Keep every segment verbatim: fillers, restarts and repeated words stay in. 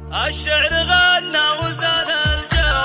الشعر غنى وزان الجو.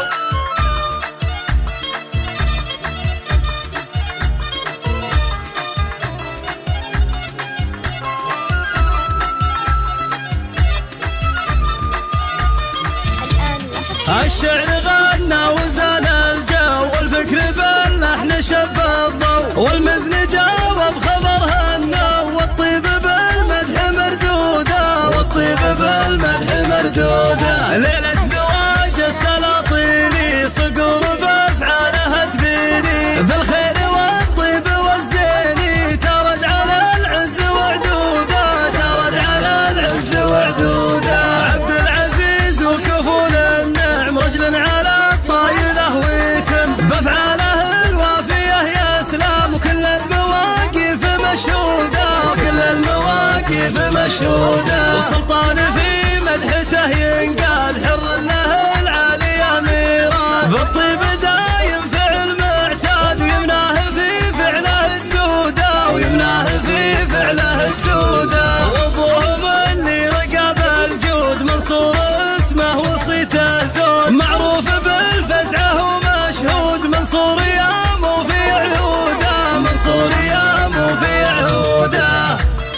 الشعر غنى وزان الجو، والفكر باللحن شب الضوء، والمزن جاوب خبرها النو، والطيب بالمدح مردوده، والطيب بالمدح مردوده. ليلة زواج السلاطيني صقور بافعالها تبيني، بالخير والطيب والزيني ترد على العز وعدوده، ترد على العز وعدوده. عبد العزيز وكفول النعم رجل على الطايله ويتم، بافعاله الوافيه يا اسلام، وكل المواقف مشهوده، وكل المواقف مشهوده. وسلطان في مدحته ينقال، حر له العالي اميران، بالطيب دايم فعل معتاد، ويمناه في فعله الجوده، ويمناه في فعله الجوده. وابوه اللي رقب الجود منصور اسمه وصيته زود، معروف بالفزعه ومشهود، منصور يا مو في عهوده، منصور يا مو في عهوده.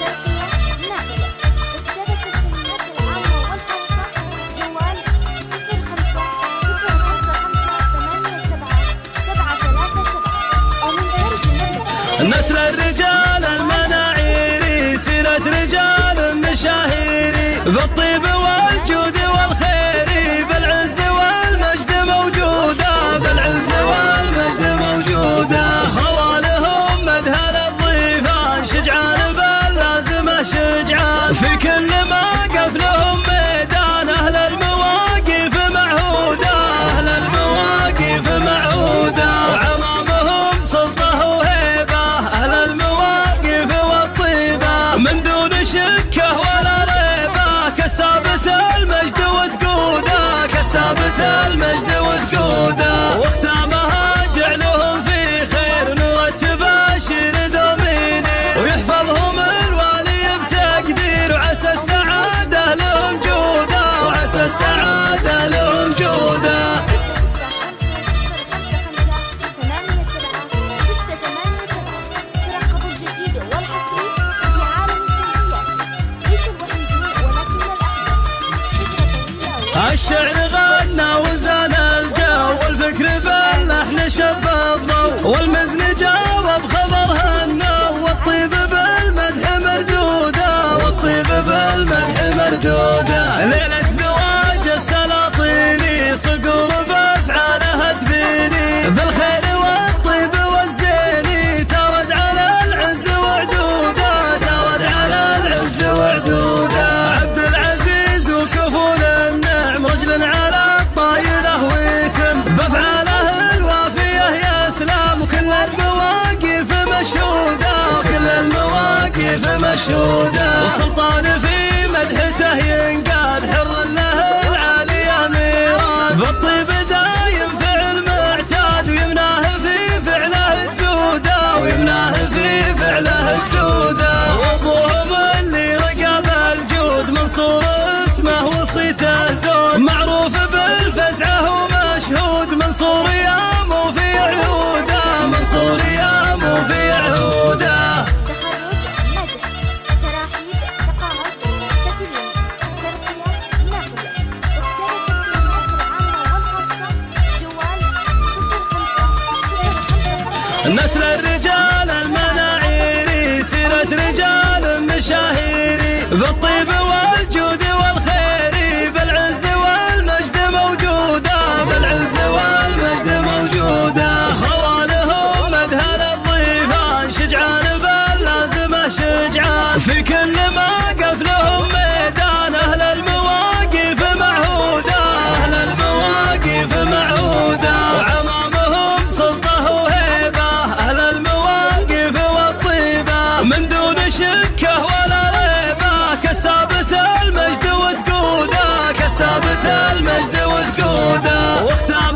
نسل الرجال المناعيري، سيرة رجال مشاهيري، بالطيب والجود والخير، بالعز والمجد موجودة، بالعز والمجد موجودة. خوالهم مذهل الضيفان، شجعان باللازمة شجعان، في كل موقف لهم ميدان، أهل المواقف معهودة، أهل المواقف معهودة. من دون شكه ولا ريبه، كسابة المجد وتقوده، كسابة المجد وتقوده. واختامها جعلهم في خير، نور التباشير دوميني، ويحفظهم الوالي بتقدير، وعسى السعادة لهم جوده، وعسى السعادة لهم جوده. الشعر غنى وزان الجو، والفكر باللحن شب الضوء، والمزن جاوب خبرها النو، والطيب بالمدح مردوده، والطيب بالمدح مردوده. ليلة زواج السلاطيني صقور بافعالها تبيني، بالخير والطيب والزيني ترد على العز وعدوده، ترد على العز وعدوده. عبد العزيز وكفول النعم رجل على الطايله ويتم، بافعاله الوافيه يا اسلام، وكل المواقف مشهوده، وكل المواقف مشهوده. وسلطان في مدحته ينقال، حر له العالي اميران، بالطيب دايم فعل معتاد، ويمناه في فعله الجوده، ويمناه في فعله الجوده. وابوه اللي رقب الجود منصور اسمه وصيته زود، معروف بالفزعه ومشهود، منصور يا مو في عهوده، منصور يا مو في عهوده. نسل الرجال المناعيري، سيرة رجال مشاهيري، بالطيب والجود والخير، بالعز والمجد موجودة، بالعز والمجد موجودة. خوالهم مذهل الضيفان، شجعان باللازمة شجعان، في كل موقف لهم ميدان، أهل المواقف معهودة، أهل المواقف معهودة. وعمامهم سلطة وهيبة، أهل المواقف والطيبة، من دون شكه ولا ريبة، كسابة المجد وتقوده، كسابة المجد وتقوده. واختام